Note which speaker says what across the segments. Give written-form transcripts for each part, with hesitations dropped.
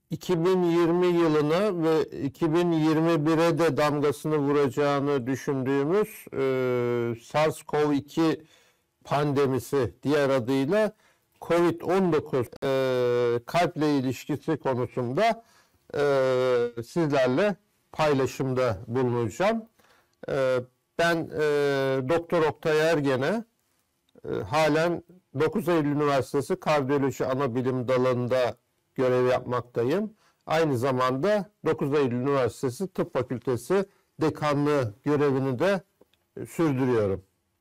Speaker 1: 2020 yılına ve 2021'e de damgasını vuracağını düşündüğümüz SARS-CoV-2 pandemisi, diğer adıyla COVID-19 kalple ilişkisi konusunda sizlerle paylaşımda bulunacağım. Ben Doktor Oktay Ergen'e halen 9 Eylül Üniversitesi Kardiyoloji Anabilim Dalı'nda görev yapmaktayım. Aynı zamanda 9 Eylül Üniversitesi Tıp Fakültesi dekanlığı görevini de sürdürüyorum.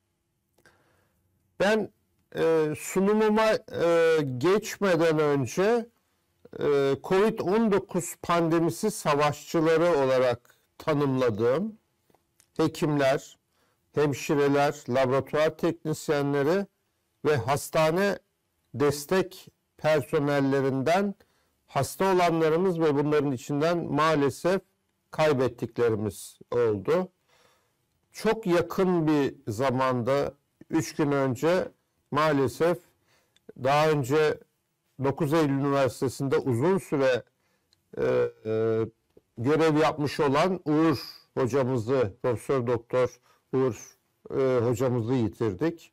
Speaker 1: Ben sunumuma geçmeden önce COVID-19 pandemisi savaşçıları olarak tanımladığım hekimler, hemşireler, laboratuvar teknisyenleri ve hastane destek personellerinden hasta olanlarımız ve bunların içinden maalesef kaybettiklerimiz oldu. Çok yakın bir zamanda, 3 gün önce maalesef daha önce 9 Eylül Üniversitesi'nde uzun süre görev yapmış olan Uğur hocamızı, Profesör Doktor Uğur hocamızı yitirdik.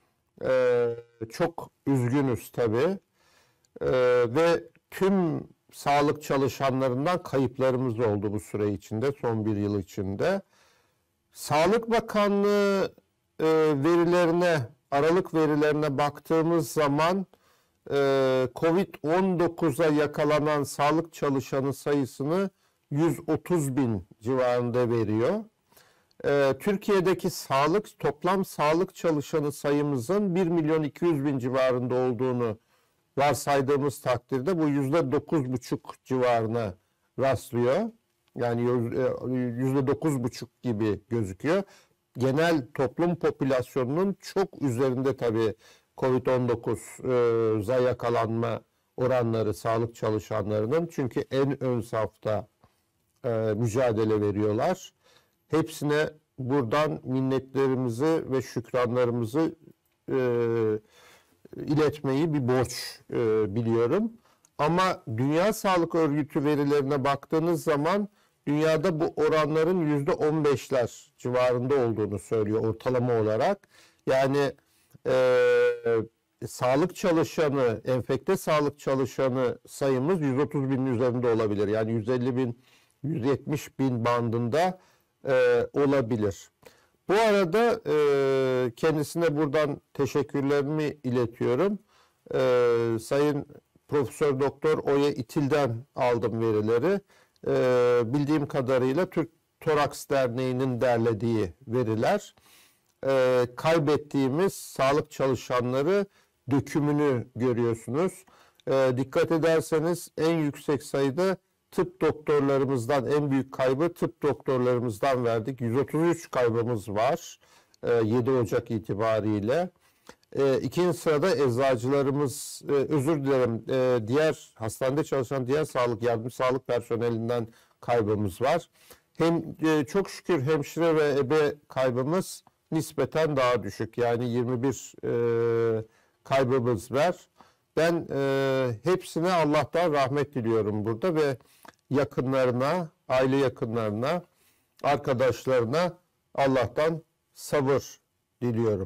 Speaker 1: Çok üzgünüz tabii. Ve tüm sağlık çalışanlarından kayıplarımız oldu bu süre içinde, son bir yıl içinde. Sağlık Bakanlığı verilerine, Aralık verilerine baktığımız zaman COVID-19'a yakalanan sağlık çalışanı sayısını 130 bin civarında veriyor. Türkiye'deki toplam sağlık çalışanı sayımızın 1 milyon 200 bin civarında olduğunu varsaydığımız takdirde bu %9,5 civarına rastlıyor. Yani %9,5 gibi gözüküyor. Genel toplum popülasyonunun çok üzerinde tabii COVID-19'a yakalanma oranları sağlık çalışanlarının. Çünkü en ön safta mücadele veriyorlar. Hepsine buradan minnetlerimizi ve şükranlarımızı iletmeyi bir borç biliyorum. Ama Dünya Sağlık Örgütü verilerine baktığınız zaman dünyada bu oranların %15'ler civarında olduğunu söylüyor ortalama olarak. Yani sağlık çalışanı, enfekte sağlık çalışanı sayımız 130 binin üzerinde olabilir. Yani 150 bin, 170 bin bandında olabilir. Bu arada kendisine buradan teşekkürlerimi iletiyorum. Sayın Profesör Doktor Oya İtil'den aldım verileri. Bildiğim kadarıyla Türk Toraks Derneği'nin derlediği veriler. Kaybettiğimiz sağlık çalışanları dökümünü görüyorsunuz. Dikkat ederseniz en yüksek sayıda tıp doktorlarımızdan, en büyük kaybı tıp doktorlarımızdan verdik. 133 kaybımız var 7 Ocak itibariyle. İkinci sırada eczacılarımız, özür dilerim, diğer hastanede çalışan diğer yardım sağlık personelinden kaybımız var. Çok şükür hemşire ve ebe kaybımız nispeten daha düşük. Yani 21 kaybımız var. Ben hepsine Allah'tan rahmet diliyorum burada ve yakınlarına, aile yakınlarına, arkadaşlarına Allah'tan sabır diliyorum.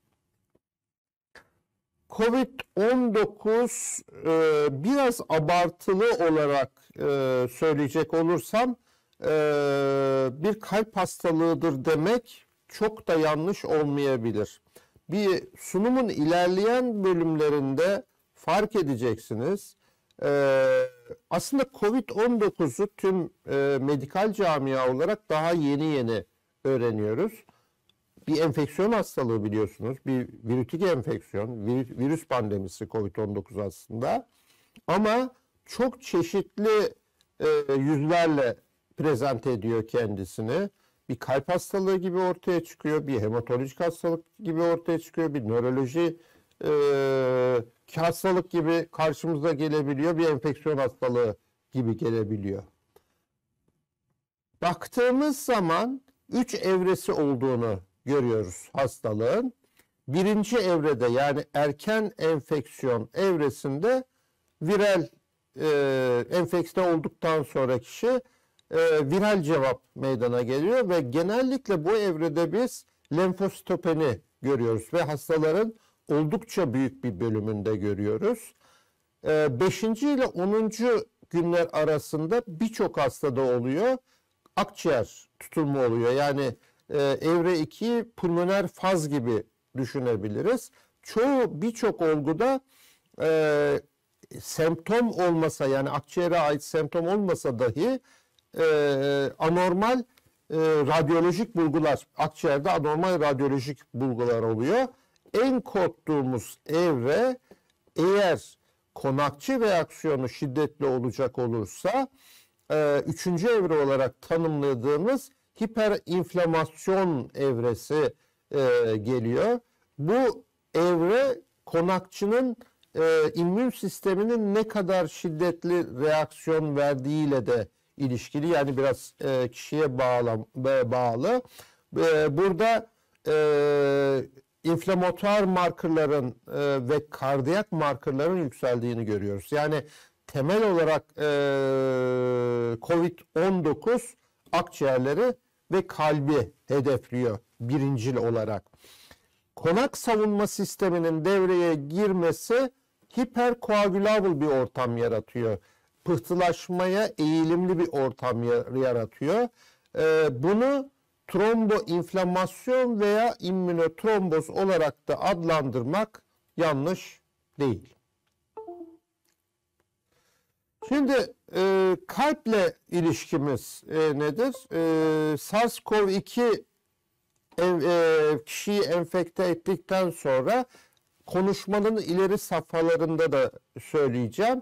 Speaker 1: Covid-19 biraz abartılı olarak söyleyecek olursam bir kalp hastalığıdır demek çok da yanlış olmayabilir. Bir sunumun ilerleyen bölümlerinde fark edeceksiniz. Aslında Covid-19'u tüm medikal camia olarak daha yeni öğreniyoruz. Bir enfeksiyon hastalığı biliyorsunuz. Bir virütik enfeksiyon, virüs pandemisi Covid-19 aslında. Ama çok çeşitli yüzlerle prezente ediyor kendisini. Bir kalp hastalığı gibi ortaya çıkıyor, bir hematolojik hastalık gibi ortaya çıkıyor, bir nöroloji hastalık gibi karşımıza gelebiliyor, bir enfeksiyon hastalığı gibi gelebiliyor. Baktığımız zaman 3 evresi olduğunu görüyoruz hastalığın. Birinci evrede yani erken enfeksiyon evresinde viral enfekte olduktan sonra kişi viral cevap meydana geliyor ve genellikle bu evrede biz lenfositopeni görüyoruz ve hastaların oldukça büyük bir bölümünde görüyoruz. 5. ile 10. günler arasında birçok hastada oluyor. Akciğer tutulma oluyor. Yani evre 2 pulmoner faz gibi düşünebiliriz. Birçok olguda semptom olmasa, yani akciğere ait semptom olmasa dahi anormal radyolojik bulgular, akciğerde anormal radyolojik bulgular oluyor. En korktuğumuz evre, eğer konakçı reaksiyonu şiddetli olacak olursa, 3. evre olarak tanımladığımız hiperinflamasyon evresi geliyor. Bu evre konakçının immün sisteminin ne kadar şiddetli reaksiyon verdiğiyle de ilişkili. Yani biraz kişiye bağlı. Burada inflamatuar markerların ve kardiyak markerların yükseldiğini görüyoruz. Yani temel olarak COVID-19 akciğerleri ve kalbi hedefliyor birincil olarak. Konak savunma sisteminin devreye girmesi hiperkoagülabil bir ortam yaratıyor. Pıhtılaşmaya eğilimli bir ortam yaratıyor. Bunu tromboinflamasyon veya immünotromboz olarak da adlandırmak yanlış değil. Şimdi kalple ilişkimiz nedir? SARS-CoV-2 kişiyi enfekte ettikten sonra konuşmanın ileri safhalarında da söyleyeceğim.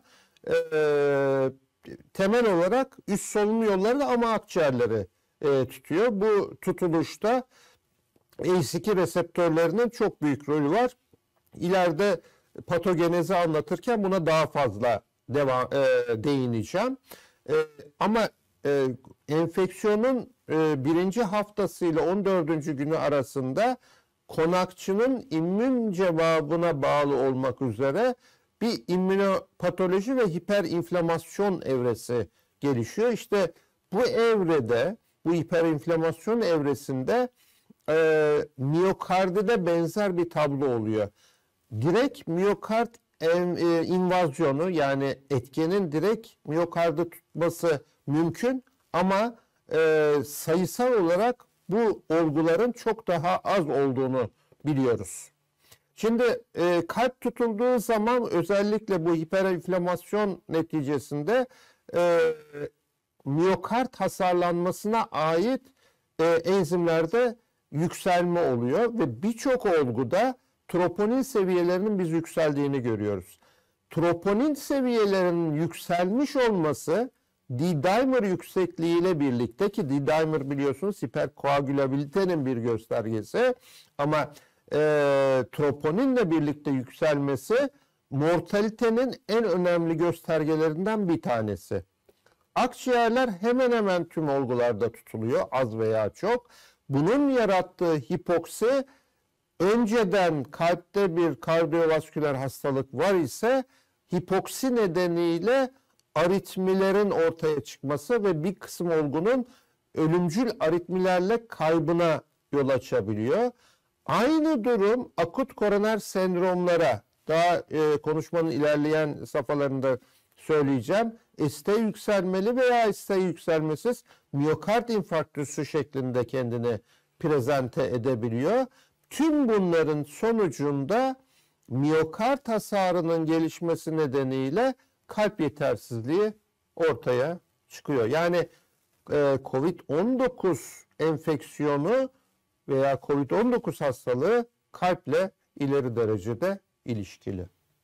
Speaker 1: Temel olarak üst solunum yolları ama akciğerleri tutuyor. Bu tutuluşta ACE2 reseptörlerinin çok büyük rolü var. İleride patogenezi anlatırken buna daha fazla değineceğim. Ama enfeksiyonun 1. haftası ile 14. günü arasında konakçının immün cevabına bağlı olmak üzere bir immünopatoloji ve hiperinflamasyon evresi gelişiyor. İşte bu evrede, bu hiperinflamasyon evresinde miyokardide benzer bir tablo oluyor. Direkt miyokard invazyonu, yani etkenin direkt miyokardı tutması mümkün ama sayısal olarak bu olguların çok daha az olduğunu biliyoruz. Şimdi kalp tutulduğu zaman özellikle bu hiperinflamasyon neticesinde miyokard hasarlanmasına ait enzimlerde yükselme oluyor ve birçok olguda troponin seviyelerinin biz yükseldiğini görüyoruz. Troponin seviyelerinin yükselmiş olması D-dimer yüksekliğiyle birlikte, ki D-dimer biliyorsunuz hiperkoagülabilitenin bir göstergesi, ama troponinle birlikte yükselmesi mortalitenin en önemli göstergelerinden bir tanesi. Akciğerler hemen hemen tüm olgularda tutuluyor, az veya çok. Bunun yarattığı hipoksi, önceden kalpte bir kardiyovasküler hastalık var ise hipoksi nedeniyle aritmilerin ortaya çıkması ve bir kısım olgunun ölümcül aritmilerle kaybına yol açabiliyor. Aynı durum akut koroner sendromlara, daha konuşmanın ilerleyen safhalarında söyleyeceğim, ST yükselmeli veya ST yükselmesiz miyokard infarktüsü şeklinde kendini prezente edebiliyor. Tüm bunların sonucunda miyokard hasarının gelişmesi nedeniyle kalp yetersizliği ortaya çıkıyor. Yani COVID-19 enfeksiyonu veya COVID-19 hastalığı kalple ileri derecede ilişkili.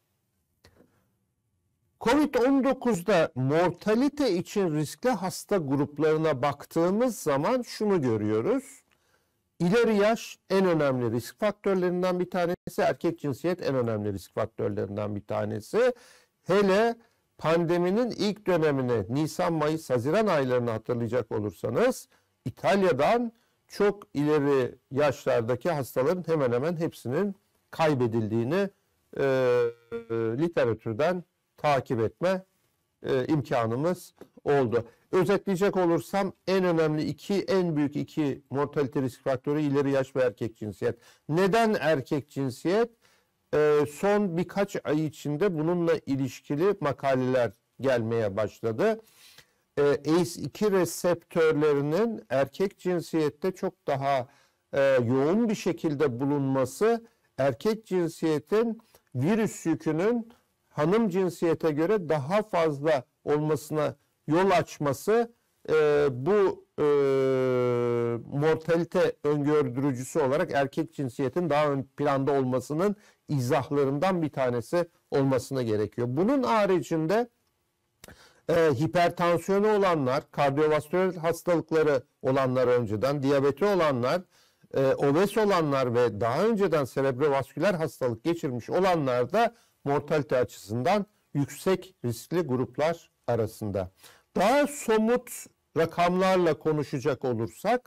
Speaker 1: COVID-19'da mortalite için riskli hasta gruplarına baktığımız zaman şunu görüyoruz. İleri yaş en önemli risk faktörlerinden bir tanesi, erkek cinsiyet en önemli risk faktörlerinden bir tanesi. Hele pandeminin ilk dönemini, Nisan, Mayıs, Haziran aylarını hatırlayacak olursanız, İtalya'dan çok ileri yaşlardaki hastaların hemen hemen hepsinin kaybedildiğini literatürden takip etme imkanımız oldu. Özetleyecek olursam en büyük iki mortalite risk faktörü ileri yaş ve erkek cinsiyet. Neden erkek cinsiyet? Son birkaç ay içinde bununla ilişkili makaleler gelmeye başladı. ACE2 reseptörlerinin erkek cinsiyette çok daha yoğun bir şekilde bulunması, erkek cinsiyetin virüs yükünün hanım cinsiyete göre daha fazla olmasına yol açması bu mortalite öngördürücüsü olarak erkek cinsiyetin daha ön planda olmasının izahlarından bir tanesi olmasına gerekiyor. Bunun haricinde hipertansiyonu olanlar, kardiyovasküler hastalıkları olanlar önceden, diyabeti olanlar, obez olanlar ve daha önceden serebrovasküler hastalık geçirmiş olanlar da mortalite açısından yüksek riskli gruplar arasında. Daha somut rakamlarla konuşacak olursak,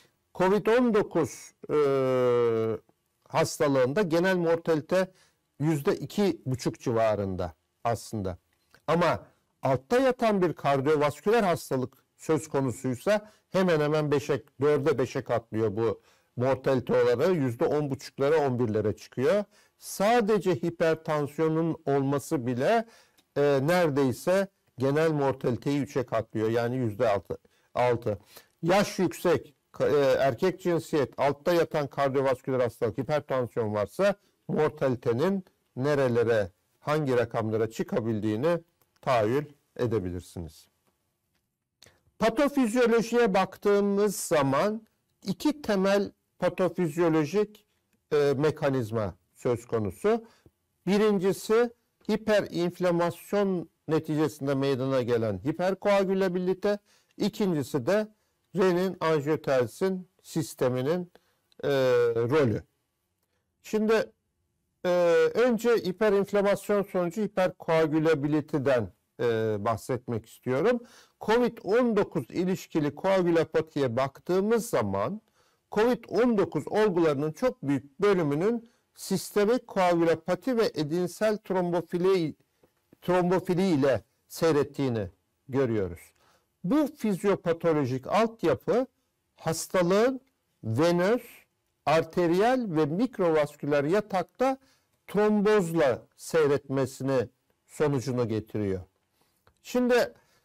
Speaker 1: COVID-19 hastalığında genel mortalite %2,5 civarında aslında. Ama altta yatan bir kardiyovasküler hastalık söz konusuysa hemen hemen 4'e 5'e katlıyor bu mortalite oranı. %10,5'lara 11'lere çıkıyor. Sadece hipertansiyonun olması bile neredeyse genel mortaliteyi 3'e katlıyor. Yani %6. Yaş yüksek, erkek cinsiyet, altta yatan kardiyovasküler hastalık, hipertansiyon varsa mortalitenin nerelere, hangi rakamlara çıkabildiğini tahayyül edebilirsiniz. Patofizyolojiye baktığımız zaman iki temel patofizyolojik mekanizma söz konusu. Birincisi hiperinflamasyon neticesinde meydana gelen hiperkoagülabilite. İkincisi de renin-angiotensin sisteminin rolü. Şimdi önce hiperinflamasyon sonucu hiperkoagülabiliteden bahsetmek istiyorum. COVID-19 ilişkili koagülopatiye baktığımız zaman COVID-19 olgularının çok büyük bölümünün sistemik koagülopati ve edinsel trombofili ile seyrettiğini görüyoruz. Bu fizyopatolojik altyapı hastalığın venöz, arteriyel ve mikrovasküler yatakta trombozla seyretmesini sonucunu getiriyor. Şimdi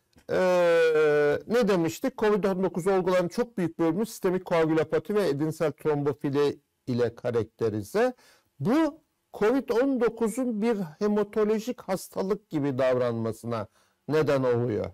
Speaker 1: ne demiştik? COVID-19 olgularının çok büyük bölümü sistemik koagülopati ve edinsel trombofili ile karakterize. Bu COVID-19'un bir hematolojik hastalık gibi davranmasına neden oluyor.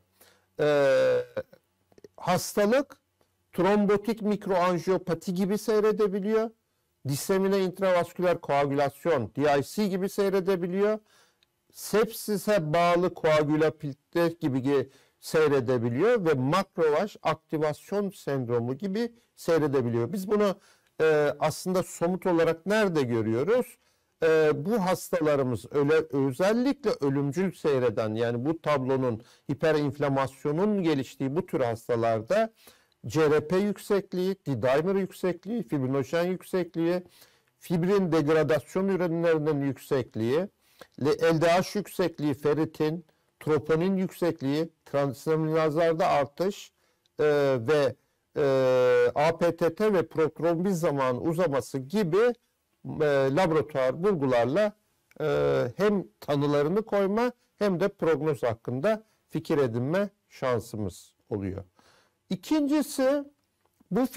Speaker 1: Hastalık trombotik mikroanjiyopati gibi seyredebiliyor. Disemine intravasküler koagülasyon, DIC gibi seyredebiliyor. Sepsise bağlı koagülopati gibi seyredebiliyor ve makrovaj aktivasyon sendromu gibi seyredebiliyor. Biz bunu aslında somut olarak nerede görüyoruz? Bu hastalarımız özellikle ölümcül seyreden, yani bu tablonun hiperinflamasyonun geliştiği bu tür hastalarda CRP yüksekliği, D-dimer yüksekliği, fibrinojen yüksekliği, fibrin degradasyon ürünlerinin yüksekliği, LDH yüksekliği, ferritin, troponin yüksekliği, transaminazlarda artış ve APTT ve protrombiz zamanı uzaması gibi laboratuvar bulgularla hem tanılarını koyma hem de prognoz hakkında fikir edinme şansımız oluyor. İkincisi, bu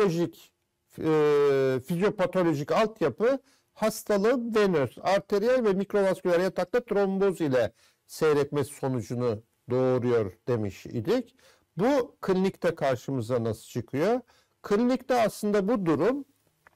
Speaker 1: fizyopatolojik altyapı hastalığın venöz, arteriyel ve mikrovasküler yatakta tromboz ile seyretmesi sonucunu doğuruyor demiş idik. Bu klinikte karşımıza nasıl çıkıyor? Klinikte aslında bu durum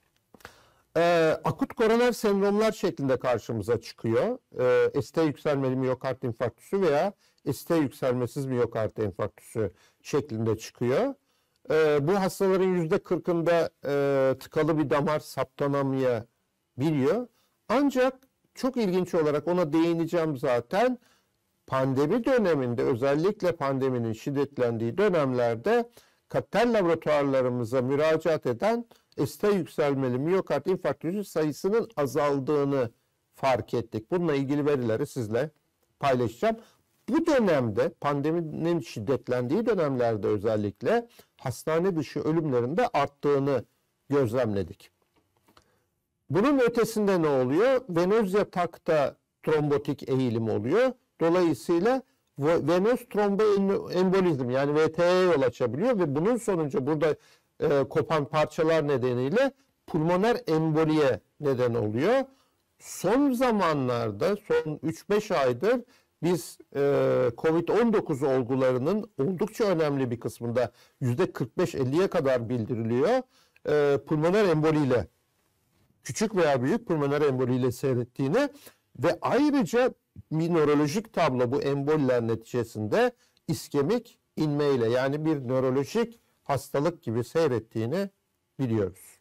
Speaker 1: akut koroner sendromlar şeklinde karşımıza çıkıyor. ST yükselmeli miyokard infarktüsü veya ST yükselmesiz miyokard infarktüsü şeklinde çıkıyor. Bu hastaların %40'ında tıkalı bir damar saptanamayabiliyor. Ancak çok ilginç olarak ona değineceğim zaten. Pandemi döneminde, özellikle pandeminin şiddetlendiği dönemlerde kapital laboratuvarlarımıza müracaat eden ST yükselmeli miyokard infarktüsü sayısının azaldığını fark ettik. Bununla ilgili verileri sizle paylaşacağım. Bu dönemde pandeminin şiddetlendiği dönemlerde özellikle hastane dışı ölümlerinde arttığını gözlemledik. Bunun ötesinde ne oluyor? Venöz yatakta trombotik eğilim oluyor. Dolayısıyla venöz tromboembolizm yani VTE'ye yol açabiliyor ve bunun sonucu burada kopan parçalar nedeniyle pulmoner emboliye neden oluyor. Son zamanlarda, son 3-5 aydır biz COVID-19 olgularının oldukça önemli bir kısmında %45-50'ye kadar bildiriliyor. Pulmoner emboliyle, küçük veya büyük pulmoner emboliyle seyrettiğini ve ayrıca bir nörolojik tablo bu emboliler neticesinde iskemik inmeyle yani bir nörolojik hastalık gibi seyrettiğini biliyoruz.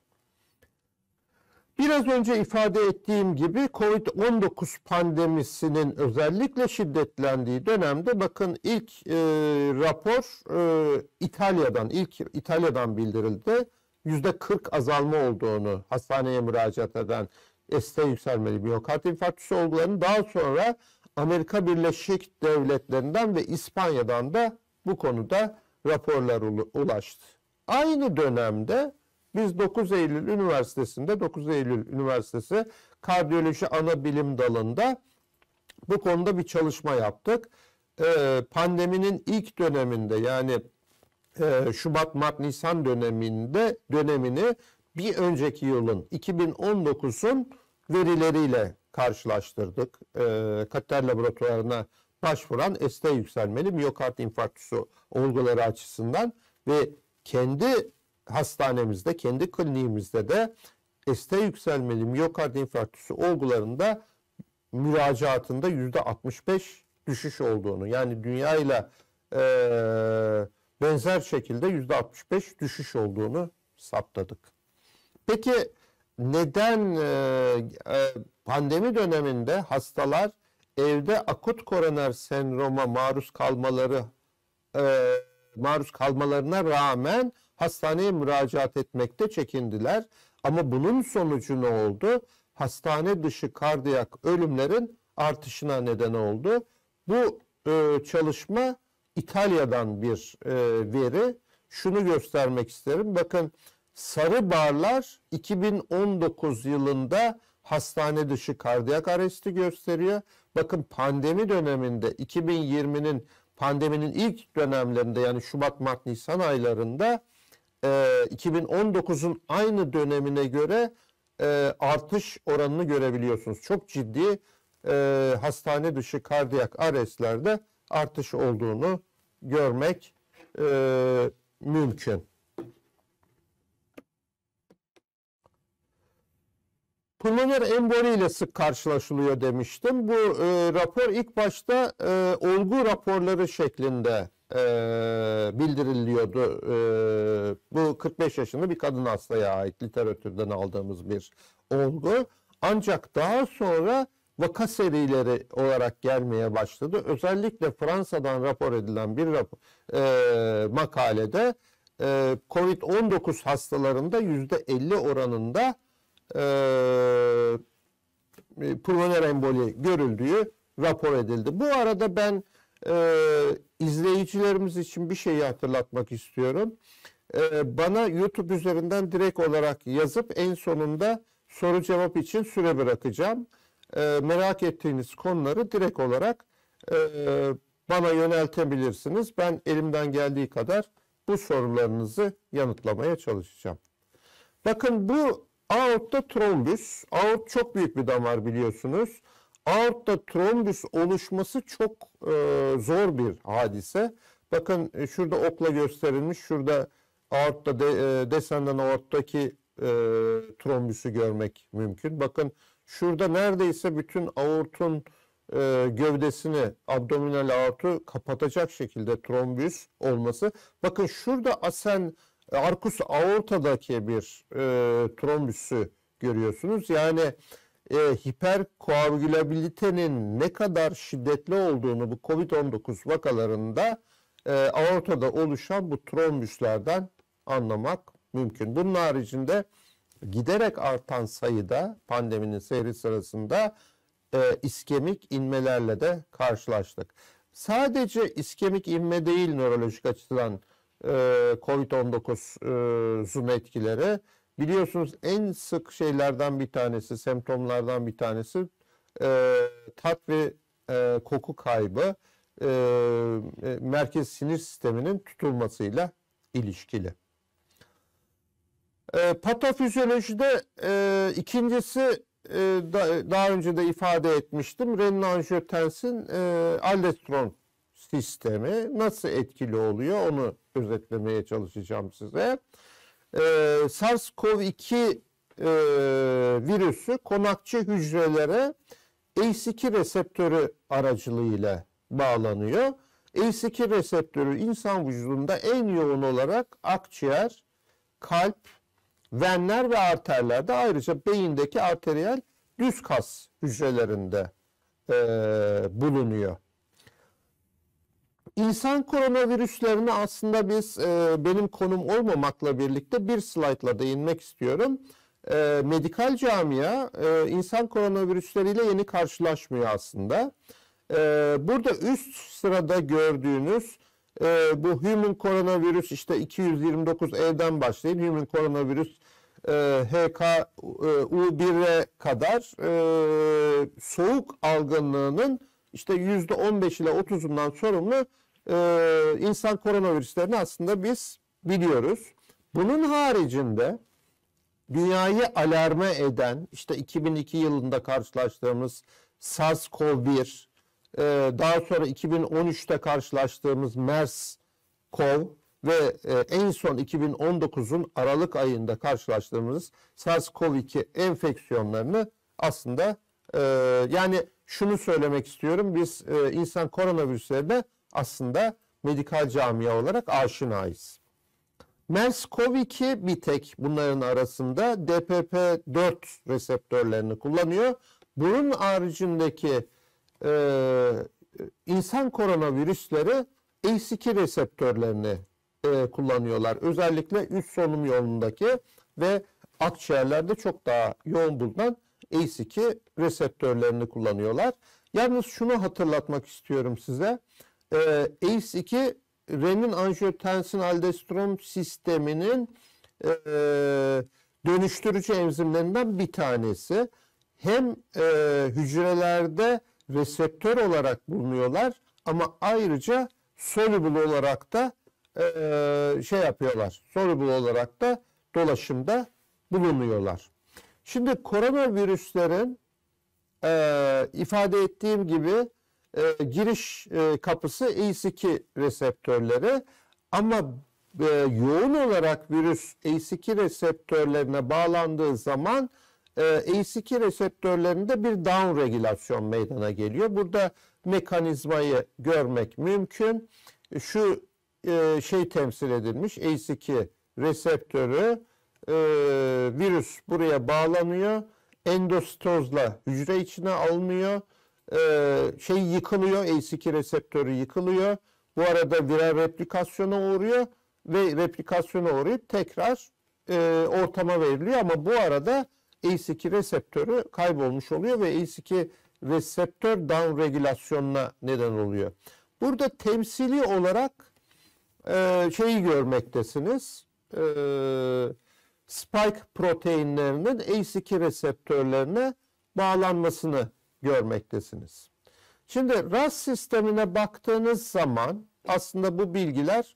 Speaker 1: Biraz önce ifade ettiğim gibi COVID-19 pandemisinin özellikle şiddetlendiği dönemde bakın ilk rapor İtalya'dan bildirildi. %40 azalma olduğunu hastaneye müracaat eden ST yükselmeli miyokard infarktüsü olgularının daha sonra Amerika Birleşik Devletleri'nden ve İspanya'dan da bu konuda raporlar ulaştı. Aynı dönemde biz 9 Eylül Üniversitesi Kardiyoloji Anabilim Dalı'nda bu konuda bir çalışma yaptık. Pandeminin ilk döneminde yani Şubat, Mart, Nisan dönemini bir önceki yılın 2019'un verileriyle karşılaştırdık. Kateter laboratuvarına başvuran ST yükselmeli miyokard infarktüsü olguları açısından ve kendi hastanemizde, kendi kliniğimizde de ST yükselmeli miyokard infarktüsü olgularında müracaatında %65 düşüş olduğunu yani dünyayla benzer şekilde %65 düşüş olduğunu saptadık. Peki neden pandemi döneminde hastalar evde akut koroner sendroma maruz kalmalarına rağmen hastaneye müracaat etmekte çekindiler? Ama bunun sonucu ne oldu? Hastane dışı kardiyak ölümlerin artışına neden oldu. Bu çalışma İtalya'dan bir veri. Şunu göstermek isterim. Bakın sarı barlar 2019 yılında hastane dışı kardiyak arresti gösteriyor. Bakın pandemi döneminde 2020'nin pandeminin ilk dönemlerinde yani Şubat, Mart, Nisan aylarında 2019'un aynı dönemine göre artış oranını görebiliyorsunuz. Çok ciddi hastane dışı kardiyak arrestlerde artış olduğunu görmek mümkün. Pulmoner emboli ile sık karşılaşılıyor demiştim. Bu rapor ilk başta olgu raporları şeklinde bildiriliyordu. Bu 45 yaşında bir kadın hastaya ait literatürden aldığımız bir olgu. Ancak daha sonra vaka serileri olarak gelmeye başladı. Özellikle Fransa'dan rapor edilen bir makalede COVID-19 hastalarında %50 oranında pulmoner emboli görüldüğü rapor edildi. Bu arada ben izleyicilerimiz için bir şeyi hatırlatmak istiyorum. Bana YouTube üzerinden direkt olarak yazıp en sonunda soru cevap için süre bırakacağım. Merak ettiğiniz konuları direkt olarak bana yöneltebilirsiniz. Ben elimden geldiği kadar bu sorularınızı yanıtlamaya çalışacağım. Bakın bu aortta trombüs. Aort çok büyük bir damar biliyorsunuz. Aortta trombüs oluşması çok zor bir hadise. Bakın şurada okla gösterilmiş. Şurada aortta descendant aorttaki trombüsü görmek mümkün. Bakın şurada neredeyse bütün aortun gövdesini, abdominal aortu kapatacak şekilde trombüs olması. Bakın şurada arkus aortadaki bir trombüsü görüyorsunuz. Yani hiperkoagülabilitenin ne kadar şiddetli olduğunu bu COVID-19 vakalarında aortada oluşan bu trombüslerden anlamak mümkün. Bunun haricinde giderek artan sayıda pandeminin seyri sırasında iskemik inmelerle de karşılaştık. sadece iskemik inme değil nörolojik açıdan COVID-19'un etkileri. Biliyorsunuz en sık şeylerden bir tanesi, semptomlardan bir tanesi tat ve koku kaybı, merkez sinir sisteminin tutulmasıyla ilişkili. Patofizyolojide ikincisi daha önce de ifade etmiştim. Renin-angiotensin aldosteron sistemi nasıl etkili oluyor onu özetlemeye çalışacağım size. SARS-CoV-2 virüsü konakçı hücrelere ACE2 reseptörü aracılığıyla bağlanıyor. ACE2 reseptörü insan vücudunda en yoğun olarak akciğer, kalp, venler ve arterlerde, ayrıca beyindeki arteriyel düz kas hücrelerinde bulunuyor. İnsan koronavirüslerini aslında biz benim konum olmamakla birlikte bir slaytla değinmek istiyorum. Medikal camia insan koronavirüsleriyle yeni karşılaşmıyor aslında. Burada üst sırada gördüğünüz bu human koronavirüs, işte 229E'den başlayıp human koronavirüs HKU1'e kadar soğuk algınlığının işte %15 ile 30'undan sorumlu insan koronavirüslerini aslında biz biliyoruz. Bunun haricinde dünyayı alarme eden, işte 2002 yılında karşılaştığımız SARS-CoV-1, daha sonra 2013'te karşılaştığımız MERS-CoV ve en son 2019'un Aralık ayında karşılaştığımız SARS-CoV-2 enfeksiyonlarını aslında yani şunu söylemek istiyorum, biz insan koronavirüslerine aslında medikal camia olarak aşinayız. MERS-CoV-2 bir tek bunların arasında DPP4 reseptörlerini kullanıyor. Bunun haricindeki insan koronavirüsleri ACE2 reseptörlerini kullanıyorlar. Özellikle üst solunum yolundaki ve akciğerlerde çok daha yoğun bulunan ACE2 reseptörlerini kullanıyorlar. Yalnız şunu hatırlatmak istiyorum size. ACE2 renin-angiotensin aldosteron sisteminin dönüştürücü enzimlerinden bir tanesi. Hem hücrelerde reseptör olarak bulunuyorlar ama ayrıca soluble olarak da soluble olarak da dolaşımda bulunuyorlar. Şimdi koronavirüslerin ifade ettiğim gibi giriş kapısı ACE2 reseptörleri, ama yoğun olarak virüs ACE2 reseptörlerine bağlandığı zaman ACE2 reseptörlerinde bir down regülasyon meydana geliyor. Burada mekanizmayı görmek mümkün. Şu şey temsil edilmiş, ACE2 reseptörü, virüs buraya bağlanıyor. Endositozla hücre içine alınıyor. Yıkılıyor, ACE2 reseptörü yıkılıyor. Bu arada viral replikasyona uğruyor ve replikasyona uğrayıp tekrar ortama veriliyor, ama bu arada ACE2 reseptörü kaybolmuş oluyor ve ACE2 reseptör down regülasyonuna neden oluyor. Burada temsili olarak şeyi görmektesiniz. Spike proteinlerinin ACE2 reseptörlerine bağlanmasını görmektesiniz. Şimdi RAS sistemine baktığınız zaman aslında bu bilgiler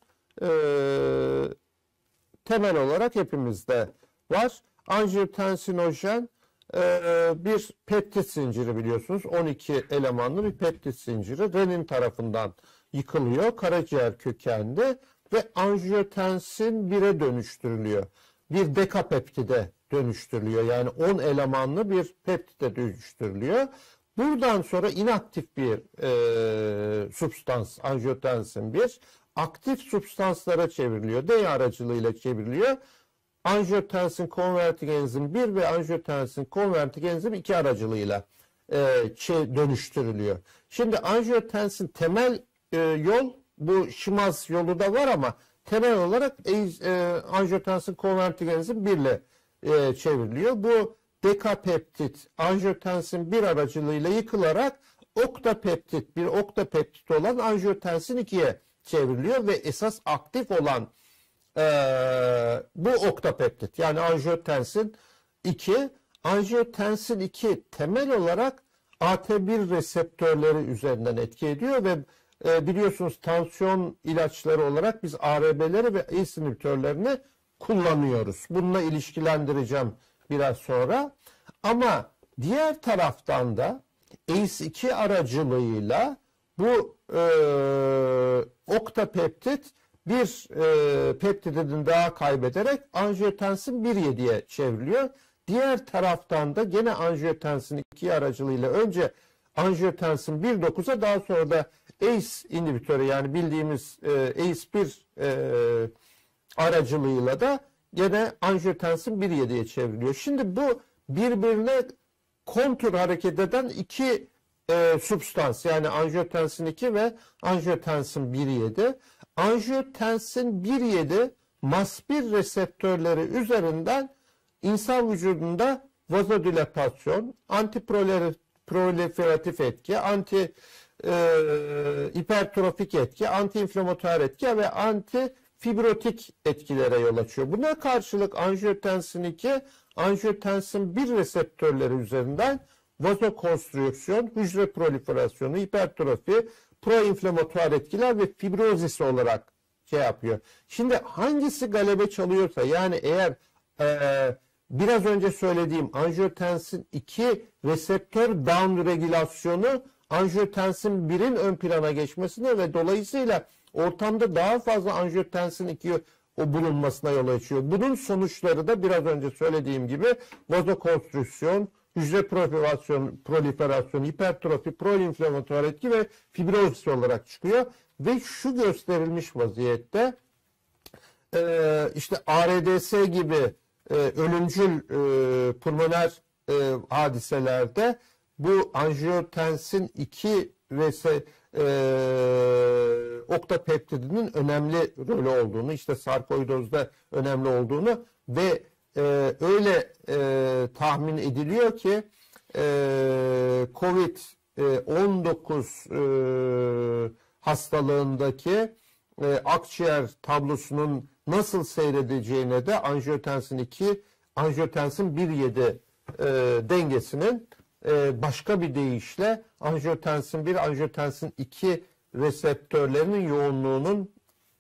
Speaker 1: temel olarak hepimizde var. Anjiyotensinojen bir peptit zinciri, biliyorsunuz. 12 elemanlı bir peptit zinciri renin tarafından yıkılıyor. Karaciğer kökenli ve anjiyotensin 1'e dönüştürülüyor. Bir dekapeptide dönüştürülüyor. Yani 10 elemanlı bir peptide dönüştürülüyor. Buradan sonra inaktif bir substans, anjiyotensin 1, aktif substanslara çevriliyor. D aracılığıyla çevriliyor. Angiotensin converting enzim 1 ve angiotensin converting enzim 2 aracılığıyla dönüştürülüyor. Şimdi angiotensin temel yol, bu Şimaz yolu da var ama temel olarak angiotensin converting enzim 1 ile çevriliyor. Bu dekapeptit angiotensin 1 aracılığıyla yıkılarak oktapeptit, bir oktapeptit olan angiotensin 2'ye çevriliyor ve esas aktif olan bu oktapeptit, yani angiotensin 2. Angiotensin 2 temel olarak AT1 reseptörleri üzerinden etki ediyor ve biliyorsunuz tansiyon ilaçları olarak biz ARB'leri ve ACE inhibitörlerini kullanıyoruz. Bununla ilişkilendireceğim biraz sonra. Ama diğer taraftan da ACE2 aracılığıyla bu oktapeptit bir peptidini daha kaybederek angiotensin 1,7'ye çevriliyor. Diğer taraftan da gene angiotensin 2 aracılığıyla önce angiotensin 1,9'a, daha sonra da ACE inhibitörü, yani bildiğimiz ACE1 aracılığıyla da gene angiotensin 1,7'ye çevriliyor. Şimdi bu birbirine kontur hareket eden iki substans, yani angiotensin 2 ve angiotensin 1,7. Angiotensin 1,7 MAS1 reseptörleri üzerinden insan vücudunda vazodilatasyon, antiproliferatif etki, hipertrofik etki, antiinflamatuar etki ve antifibrotik etkilere yol açıyor. Buna karşılık angiotensin 2, angiotensin 1 reseptörleri üzerinden vazokonstrüksiyon, hücre proliferasyonu, hipertrofi, proinflamatuar etkiler ve fibrozis olarak şey yapıyor. Şimdi hangisi galebe çalıyorsa, yani eğer biraz önce söylediğim angiotensin 2 reseptör downregülasyonu angiotensin 1'in ön plana geçmesine ve dolayısıyla ortamda daha fazla angiotensin 2 bulunmasına yol açıyor. Bunun sonuçları da biraz önce söylediğim gibi vazokonstrüksiyon, hücre proliferasyon, hipertrofi, proinflamatuar etki ve fibrozis olarak çıkıyor. Ve şu gösterilmiş vaziyette işte ARDS gibi ölümcül pulmoner hadiselerde bu angiotensin 2 oktapeptidinin önemli rolü olduğunu, işte sarkoidozda önemli olduğunu ve öyle tahmin ediliyor ki COVID-19 hastalığındaki akciğer tablosunun nasıl seyredeceğine de angiotensin 2, angiotensin 1,7 dengesinin başka bir deyişle angiotensin 1, angiotensin 2 reseptörlerinin yoğunluğunun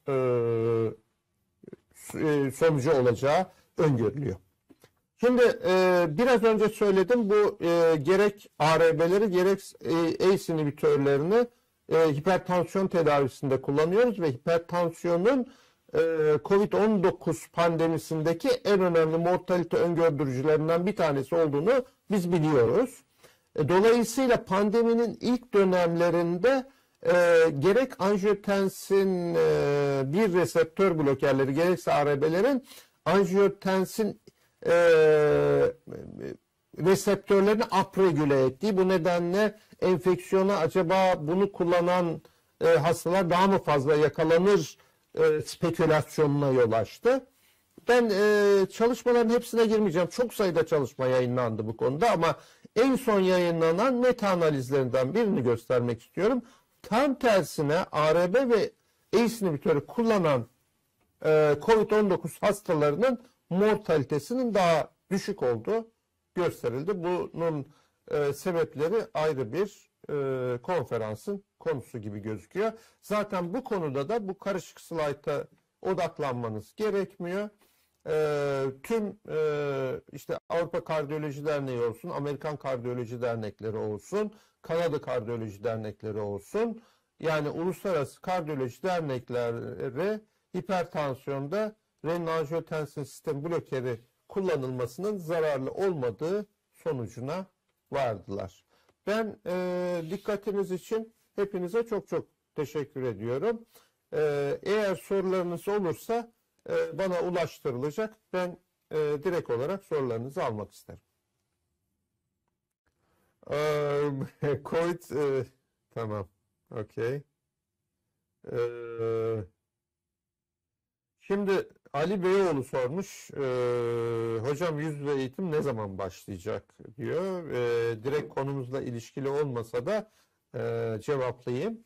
Speaker 1: sonucu olacağı öngörülüyor. Şimdi biraz önce söyledim, bu gerek ARB'leri gerek ACE inhibitörlerini hipertansiyon tedavisinde kullanıyoruz ve hipertansiyonun COVID-19 pandemisindeki en önemli mortalite öngördürücülerinden bir tanesi olduğunu biz biliyoruz. Dolayısıyla pandeminin ilk dönemlerinde gerek angiotensin 1 reseptör blokerleri gerekse ARB'lerin angiotensin reseptörlerini upregüle ettiği, bu nedenle enfeksiyona acaba bunu kullanan hastalar daha mı fazla yakalanır spekülasyonuna yol açtı. Ben çalışmaların hepsine girmeyeceğim. Çok sayıda çalışma yayınlandı bu konuda ama en son yayınlanan meta analizlerinden birini göstermek istiyorum. Tam tersine ARB ve ACE inhibitörü kullanan COVID-19 hastalarının mortalitesinin daha düşük olduğu gösterildi. Bunun sebepleri ayrı bir konferansın konusu gibi gözüküyor. Zaten bu konuda da bu karışık slayta odaklanmanız gerekmiyor. Tüm işte Avrupa Kardiyoloji Derneği olsun, Amerikan Kardiyoloji Dernekleri olsun, Kanada Kardiyoloji Dernekleri olsun, yani uluslararası kardiyoloji dernekleri hipertansiyonda renin-angiotensin sistem blokeri kullanılmasının zararlı olmadığı sonucuna vardılar. Ben dikkatiniz için hepinize çok çok teşekkür ediyorum. Eğer sorularınız olursa bana ulaştırılacak. Ben direkt olarak sorularınızı almak isterim. Covid tamam. Okey. Şimdi Ali Beyoğlu sormuş. Hocam yüz yüze eğitim ne zaman başlayacak diyor. Direkt konumuzla ilişkili olmasa da cevaplayayım.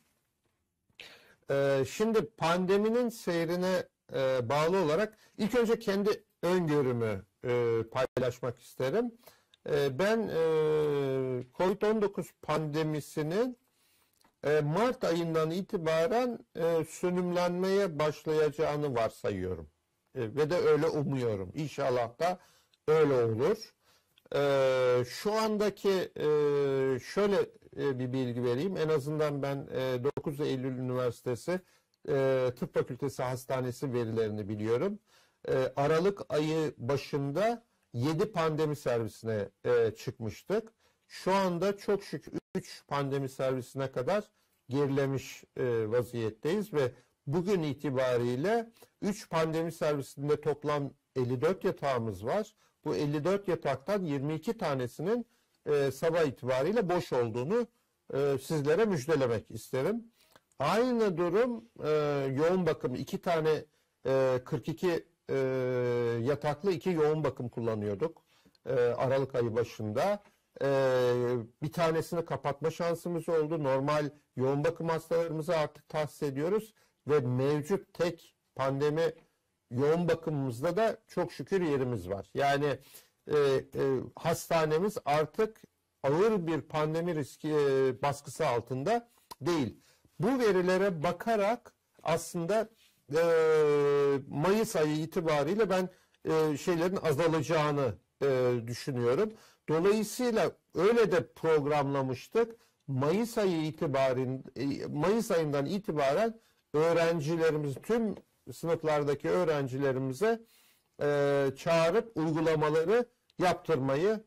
Speaker 1: Şimdi pandeminin seyrine bağlı olarak ilk önce kendi öngörümü paylaşmak isterim. Ben COVID-19 pandemisinin Mart ayından itibaren sönümlenmeye başlayacağını varsayıyorum. Ve de öyle umuyorum. İnşallah da öyle olur. Şu andaki şöyle bir bilgi vereyim. En azından ben 9 Eylül Üniversitesi Tıp Fakültesi Hastanesi verilerini biliyorum. Aralık ayı başında 7 pandemi servisine çıkmıştık. Şu anda çok şükür 3 pandemi servisine kadar gerilemiş vaziyetteyiz ve bugün itibariyle 3 pandemi servisinde toplam 54 yatağımız var. Bu 54 yataktan 22 tanesinin sabah itibariyle boş olduğunu sizlere müjdelemek isterim. Aynı durum yoğun bakım 2 tane 42 yataklı 2 yoğun bakım kullanıyorduk Aralık ayı başında. Bir tanesini kapatma şansımız oldu. Normal yoğun bakım hastalarımızı artık tahsis ediyoruz ve mevcut tek pandemi yoğun bakımımızda da çok şükür yerimiz var. Yani hastanemiz artık ağır bir pandemi riski baskısı altında değil. Bu verilere bakarak aslında Mayıs ayı itibariyle ben şeylerin azalacağını düşünüyorum. Dolayısıyla öyle de programlamıştık. Mayıs ayından itibaren öğrencilerimiz, tüm sınıflardaki öğrencilerimize çağırıp uygulamaları yaptırmayı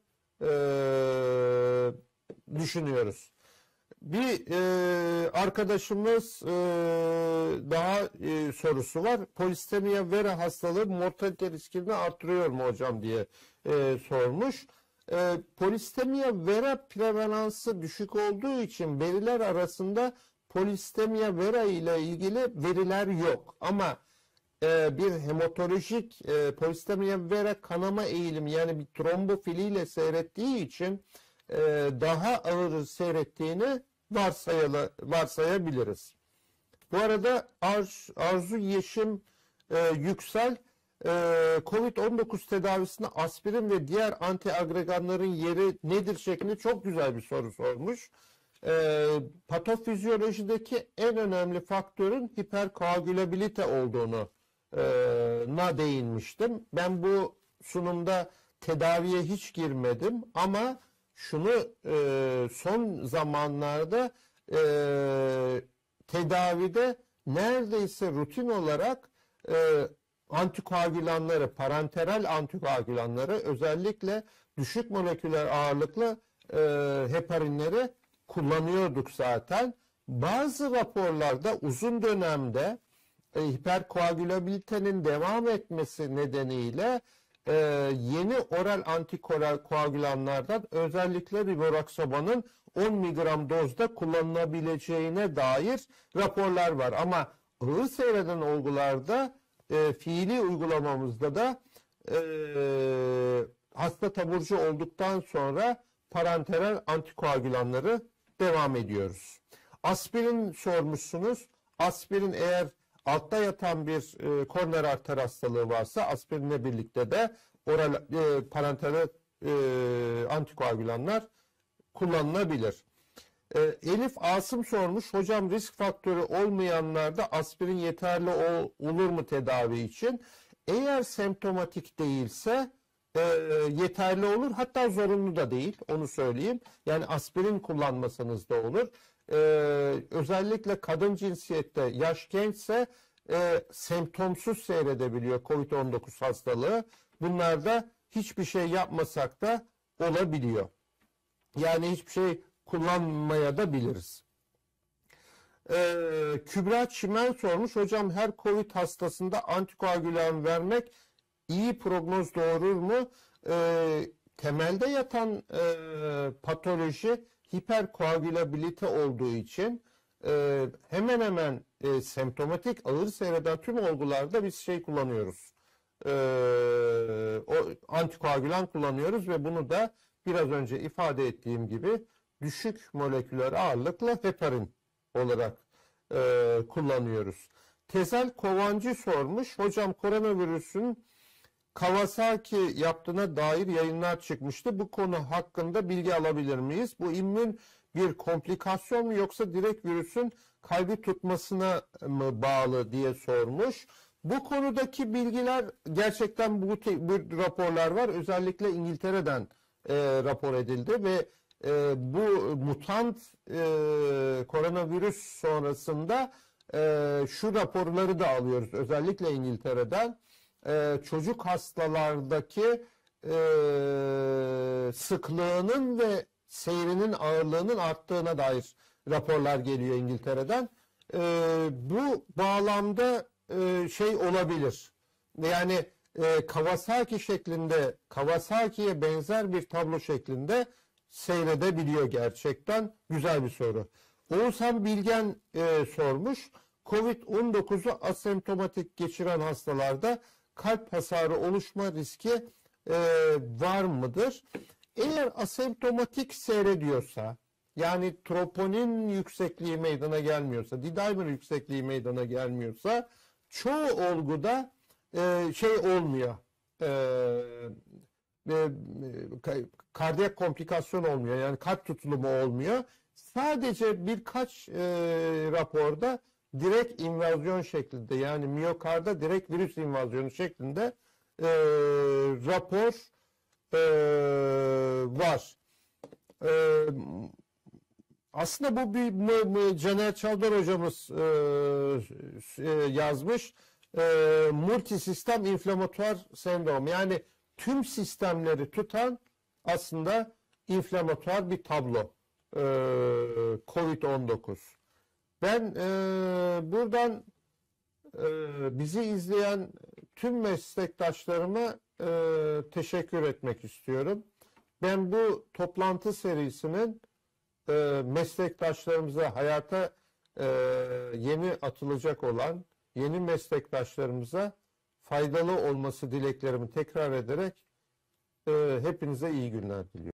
Speaker 1: düşünüyoruz. Bir arkadaşımız daha sorusu var. Polistemia vera hastalığı mortalite riskini artırıyor mu hocam diye sormuş. Polistemia vera prevalansı düşük olduğu için veriler arasında polistemia vera ile ilgili veriler yok. Ama bir hematolojik polistemia vera kanama eğilimi yani bir trombofiliyle seyrettiği için daha ağır seyrettiğini varsayabiliriz. Bu arada Arzu Yeşim Yüksel COVID-19 tedavisinde aspirin ve diğer antiagreganların yeri nedir şeklinde çok güzel bir soru sormuş. Patofizyolojideki en önemli faktörün hiperkoagülabilite olduğunu değinmiştim. Ben bu sunumda tedaviye hiç girmedim ama şunu son zamanlarda tedavide neredeyse rutin olarak antikoagülanları, parenteral antikoagülanları özellikle düşük moleküler ağırlıklı heparinleri kullanıyorduk zaten. Bazı raporlarda uzun dönemde hiperkoagülabilitenin devam etmesi nedeniyle yeni oral antikoagülanlardan özellikle rivaroxaban'ın 10 mg dozda kullanılabileceğine dair raporlar var. Ama ağır seyreden olgularda fiili uygulamamızda da hasta taburcu olduktan sonra parenteral antikoagülanları devam ediyoruz. Aspirin sormuşsunuz. Aspirin eğer altta yatan bir koroner arter hastalığı varsa aspirinle birlikte de oral parenteral antikoagülanlar kullanılabilir. Elif Asım sormuş. Hocam risk faktörü olmayanlarda aspirin yeterli olur mu tedavi için? Eğer semptomatik değilse yeterli olur. Hatta zorunlu da değil. Onu söyleyeyim. Yani aspirin kullanmasanız da olur. Özellikle kadın cinsiyette yaş gençse semptomsuz seyredebiliyor COVID-19 hastalığı. Bunlarda hiçbir şey yapmasak da olabiliyor. Yani hiçbir şey kullanmaya da biliriz. Kübra Çimen sormuş. Hocam her COVID hastasında antikoagülan vermek iyi prognoz doğurur mu? Temelde yatan patoloji hiperkoagülabilite olduğu için hemen hemen semptomatik ağır seyreden tüm olgularda biz şey kullanıyoruz. O antikoagülan kullanıyoruz ve bunu da biraz önce ifade ettiğim gibi düşük moleküler ağırlıkla heparin olarak kullanıyoruz. Tezel Kovancı sormuş. Hocam koronavirüsün Kawasaki yaptığına dair yayınlar çıkmıştı. Bu konu hakkında bilgi alabilir miyiz? Bu immün bir komplikasyon mu yoksa direkt virüsün kalbi tutmasına mı bağlı diye sormuş. Bu konudaki bilgiler gerçekten bu raporlar var. Özellikle İngiltere'den rapor edildi ve bu mutant koronavirüs sonrasında şu raporları da alıyoruz. Özellikle İngiltere'den çocuk hastalardaki sıklığının ve seyrinin ağırlığının arttığına dair raporlar geliyor İngiltere'den. Bu bağlamda şey olabilir. Yani Kawasaki şeklinde, Kawasaki'ye benzer bir tablo şeklinde seyredebiliyor gerçekten. Güzel bir soru. Oğuzhan Bilgen sormuş. Covid-19'u asemptomatik geçiren hastalarda kalp hasarı oluşma riski var mıdır? Eğer asemptomatik seyrediyorsa, yani troponin yüksekliği meydana gelmiyorsa, D-dimer yüksekliği meydana gelmiyorsa, çoğu olguda şey olmuyor, kardiyak komplikasyon olmuyor, yani kalp tutulumu olmuyor. Sadece birkaç raporda direkt invazyon şeklinde, yani miyokarda direkt virüs invazyonu şeklinde rapor var. Aslında bu bir Caner Çavdar hocamız yazmış. Multisistem inflamatuar sendrom, yani tüm sistemleri tutan aslında inflamatuar bir tablo. Covid-19. Ben buradan bizi izleyen tüm meslektaşlarıma teşekkür etmek istiyorum. Ben bu toplantı serisinin meslektaşlarımıza, hayata yeni atılacak olan yeni meslektaşlarımıza faydalı olması dileklerimi tekrar ederek hepinize iyi günler diliyorum.